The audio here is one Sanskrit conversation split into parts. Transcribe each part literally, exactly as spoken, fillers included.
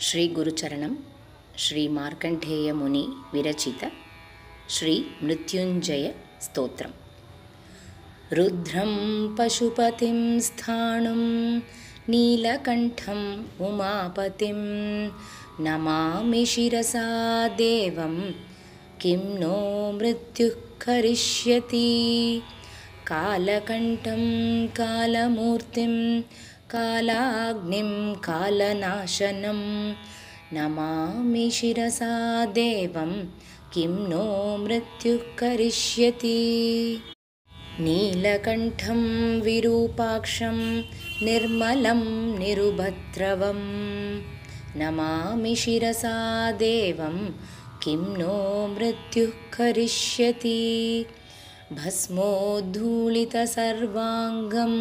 श्री गुरुचरणं श्री मार्कण्डेय मुनि विरचित श्री मृत्युञ्जय स्तोत्रम्। रुद्रं पशुपतिं स्थाणुं नीलकण्ठम् उमापतिं नमामि शिरसा देवं किं नो मृत्युः करिष्यति। कालकण्ठं कालमूर्तिं कालाग्निं कालनाशनं नमामि शिरसा देवं किं नो मृत्युः करिष्यति। नीलकण्ठं विरूपाक्षं निर्मलं निरुपद्रवं नमामि शिरसा देवं किं नो मृत्युः करिष्यति। भस्मोद्धूलितसर्वाङ्गं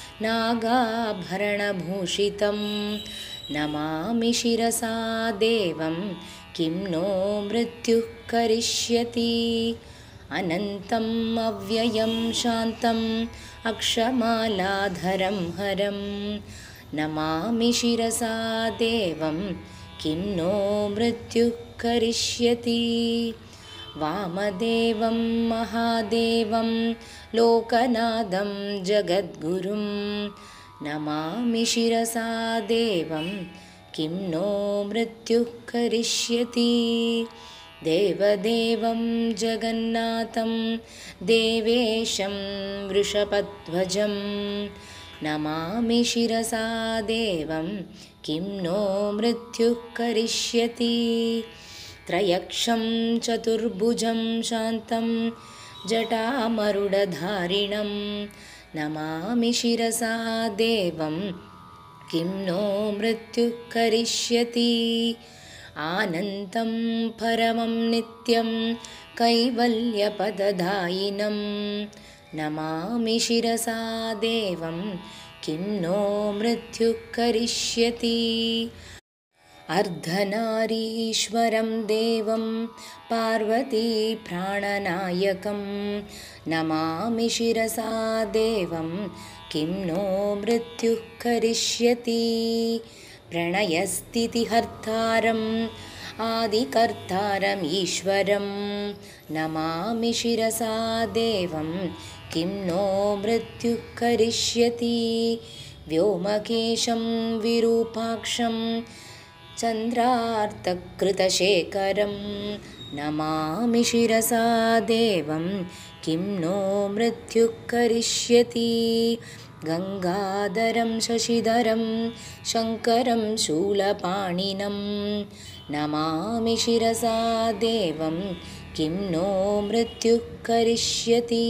नागाभरणभूषितं नमामि शिरसा देवं किं नो मृत्युः करिष्यति। अनन्तम् अव्ययं शान्तम् अक्षमालाधरं हरं नमामि शिरसा देवं किं नो मृत्युः करिष्यति। वामदेवं महादेवं लोकनाथं जगद्गुरुं नमामि शिरसा देवं किं नो मृत्युः करिष्यति। देवदेवं जगन्नाथं देवेशं वृषभध्वजं नमामि शिरसा देवं किं नो मृत्युः करिष्यति। त्रयक्षं चतुर्भुजं शान्तं जटामरुडधारिणं नमामि शिरसा देवं किं नो मृत्युः करिष्यति। आनन्तं परमं नित्यं कैवल्यपददायिनं नमामि शिरसा देवं किं नो मृत्युः करिष्यति। अर्धनारीश्वरं देवं पार्वतीप्राणनायकं नमामि शिरसा देवं किं नो मृत्युः करिष्यति। प्रणयस्थितिहर्तारम् आदिकर्तारमीश्वरं नमामि शिरसा देवं किं नो मृत्युः करिष्यति। व्योमकेशं विरूपाक्षं चन्द्रार्तकृतशेखरं नमामि शिरसा देवं किं नो मृत्युः करिष्यति। गङ्गाधरं शशिधरं शङ्करं शूलपाणिनं नमामि शिरसा देवं किं नो मृत्युः करिष्यति।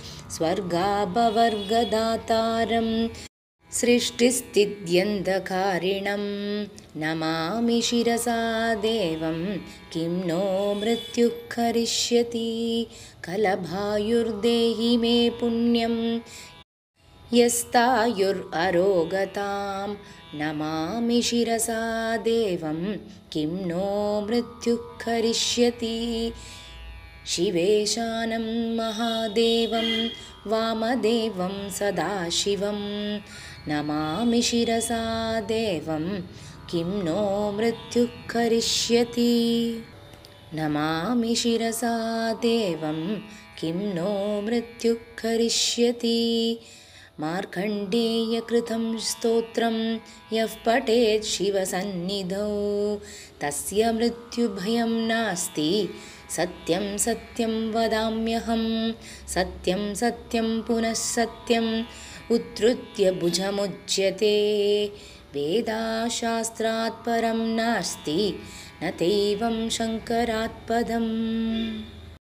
स्वर्गापवर्गदातारं सृष्टिस्थित्यन्धकारिणं नमामि शिरसा देवं किं नो मृत्युः करिष्यति। कलभायुर्देहि मे पुण्यं यस्तायुररोगतां नमामि शिरसा देवं किं नो मृत्युः करिष्यति। शिवेशानं महादेवं वामदेवं सदाशिवं नमामि शिरसा देवं किं नो मृत्युः करिष्यति। नमामि शिरसा देवं किं नो मृत्युः करिष्यति। मार्कण्डेयकृतं स्तोत्रं यः पठेत् शिवसन्निधौ तस्य मृत्युभयं नास्ति। सत्यं सत्यं वदाम्यहं सत्यं सत्यं पुनः सत्यम् उद्धृत्य भुजमुच्यते। वेदाशास्त्रात् परं नास्ति न दैवं शङ्करात् पदम्।